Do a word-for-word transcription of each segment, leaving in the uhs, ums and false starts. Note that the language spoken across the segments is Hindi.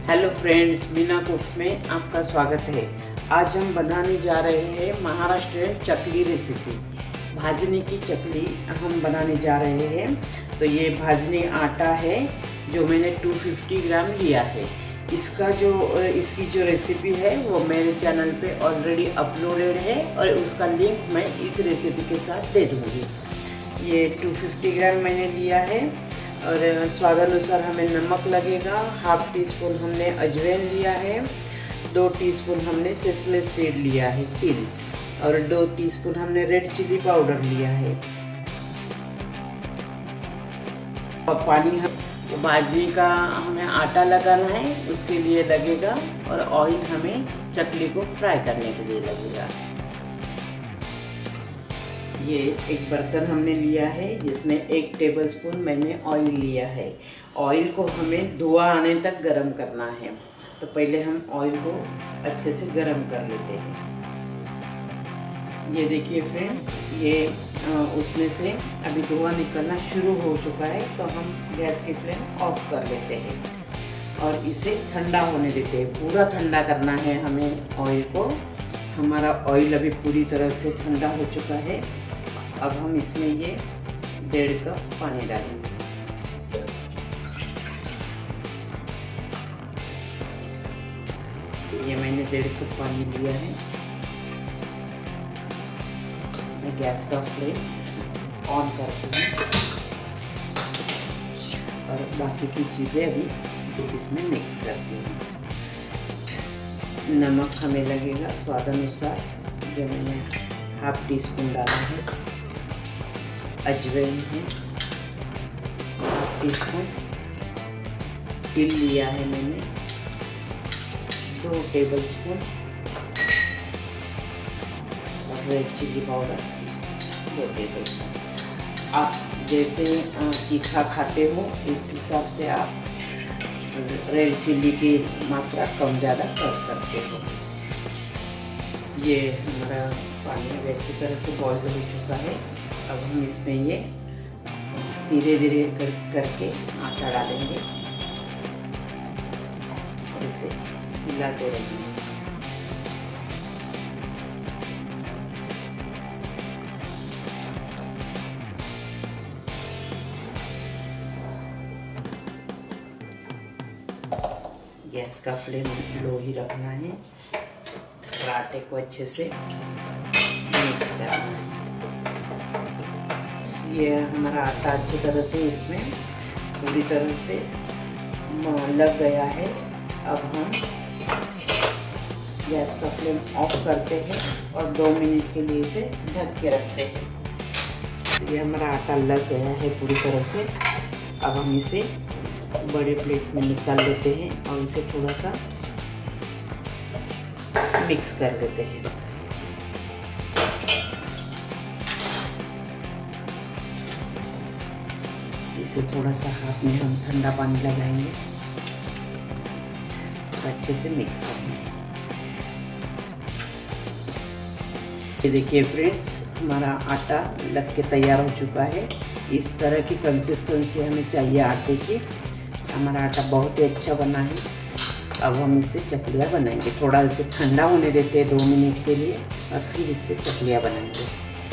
हेलो फ्रेंड्स, मीना कुक्स में आपका स्वागत है। आज हम बनाने जा रहे हैं महाराष्ट्र चकली रेसिपी। भाजनी की चकली हम बनाने जा रहे हैं। तो ये भाजनी आटा है जो मैंने दो सौ पचास ग्राम लिया है। इसका जो इसकी जो रेसिपी है वो मेरे चैनल पे ऑलरेडी अपलोडेड है और उसका लिंक मैं इस रेसिपी के साथ दे दूँगी। ये दो सौ पचास ग्राम मैंने लिया है और स्वादानुसार हमें नमक लगेगा। हाफ टी स्पून हमने अजवाइन लिया है, दो टीस्पून हमने सेसमे सीड लिया है तिल, और दो टीस्पून हमने रेड चिली पाउडर लिया है। और पानी हम भाजनी का हमें आटा लगाना है उसके लिए लगेगा, और ऑयल हमें चकली को फ्राई करने के लिए लगेगा। ये एक बर्तन हमने लिया है जिसमें एक टेबलस्पून मैंने ऑयल लिया है। ऑयल को हमें धुआं आने तक गरम करना है। तो पहले हम ऑयल को अच्छे से गरम कर लेते हैं। ये देखिए फ्रेंड्स, ये उसमें से अभी धुआं निकलना शुरू हो चुका है। तो हम गैस की फ्लेम ऑफ कर लेते हैं और इसे ठंडा होने देते हैं। पूरा ठंडा करना है हमें ऑयल को। हमारा ऑयल अभी पूरी तरह से ठंडा हो चुका है। अब हम इसमें ये डेढ़ कप पानी डालेंगे। ये मैंने डेढ़ कप पानी लिया है। मैं गैस का फ्लेम ऑन करती हूँ और बाकी की चीज़ें अभी इसमें मिक्स करती हूँ। नमक हमें लगेगा स्वादानुसार, जो मैंने हाफ टी स्पून डाला है। अजवाइन है हाफ टी स्पून, तिल लिया है मैंने दो टेबल स्पून, और रेड चिली पाउडर दो टेबल स्पून। आप जैसे तीखा खाते हो इस हिसाब से आप रेड चिल्ली की मात्रा कम ज़्यादा कर सकते हो। ये हमारा पानी अच्छी तरह से बॉईल हो चुका है। अब हम इसमें ये धीरे धीरे कर करके आटा डालेंगे और इसे हिलाते रहेंगे। गैस का फ्लेम लो ही रखना है। आटे को अच्छे से मिक्स करना है। ये हमारा आटा अच्छी तरह से इसमें पूरी तरह से लग गया है। अब हम गैस का फ्लेम ऑफ करते हैं और दो मिनट के लिए इसे ढक के रखते हैं। ये हमारा आटा लग गया है पूरी तरह से। अब हम इसे बड़े प्लेट में निकाल लेते हैं और इसे थोड़ा सा मिक्स कर लेते हैं। इसे थोड़ा सा हाथ में हम ठंडा पानी लगाएंगे, अच्छे से मिक्स करेंगे। ये देखिए फ्रेंड्स, हमारा आटा लग के तैयार हो चुका है। इस तरह की कंसिस्टेंसी हमें चाहिए आटे की। हमारा आटा बहुत ही अच्छा बना है। अब हम इससे चकलियाँ बनाएंगे। थोड़ा इसे ठंडा होने देते हैं दो मिनट के लिए और फिर इससे चकलियाँ बनाएंगे।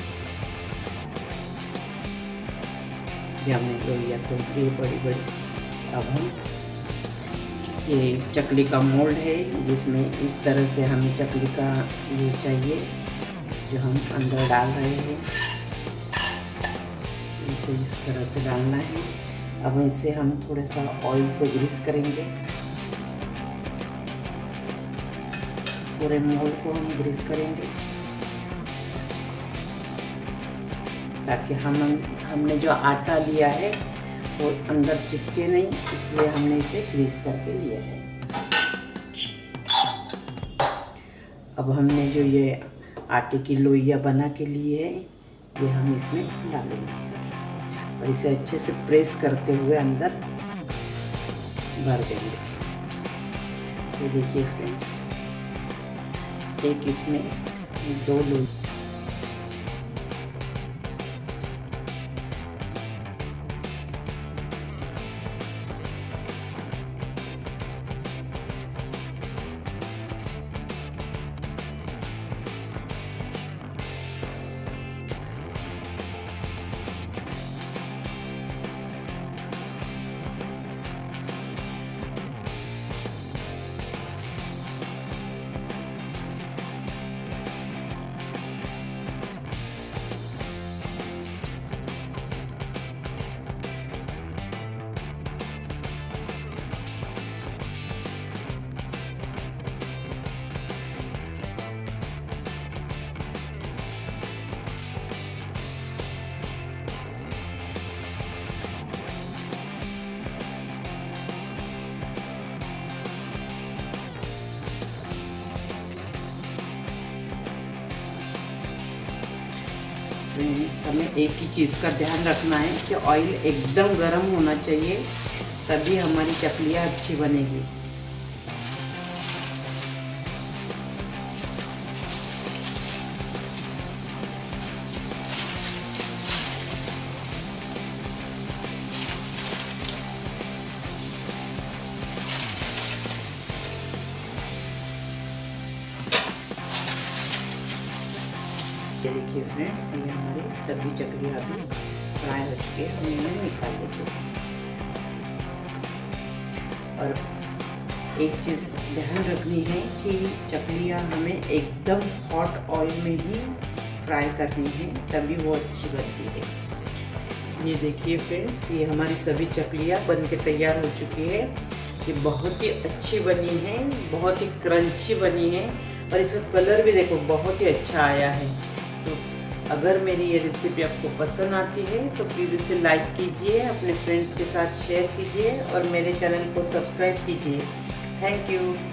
ये हमने लोइयाँ तो ये बड़ी बड़ी। अब हम ये चकली का मोल्ड है जिसमें इस तरह से हमें चकली का ये चाहिए जो हम अंदर डाल रहे हैं। इसे इस तरह से डालना है। अब इसे हम थोड़ा सा ऑयल से ग्रीस करेंगे। पूरे मोल्ड को हम ग्रीस करेंगे ताकि हम हमने जो आटा लिया है वो अंदर चिपके नहीं, इसलिए हमने इसे ग्रीस करके लिया है। अब हमने जो ये आटे की लोइयाँ बना के लिए है ये हम इसमें डालेंगे और इसे अच्छे से प्रेस करते हुए अंदर भर देंगे। ये देखिए फ्रेंड्स, एक इसमें दो लोई फ्रेंड्स, हमें एक ही चीज़ का ध्यान रखना है कि ऑयल एकदम गर्म होना चाहिए, तभी हमारी चकलियाँ अच्छी बनेगी। ये देखिए फ्रेंड्स, ये हमारी सभी चकलियाँ अभी फ्राई हो चुकी है, हम इन्हें निकाल लेते हैं। और एक चीज़ ध्यान रखनी है कि चकलियाँ हमें एकदम हॉट ऑयल में ही फ्राई करनी है, तभी वो अच्छी बनती है। ये देखिए फ्रेंड्स, ये हमारी सभी चकलियाँ बन के तैयार हो चुकी है। ये बहुत ही अच्छी बनी है, बहुत ही क्रंची बनी है और इसका कलर भी देखो बहुत ही अच्छा आया है। तो अगर मेरी ये रेसिपी आपको पसंद आती है तो प्लीज़ इसे लाइक कीजिए, अपने फ्रेंड्स के साथ शेयर कीजिए और मेरे चैनल को सब्सक्राइब कीजिए। Thank you.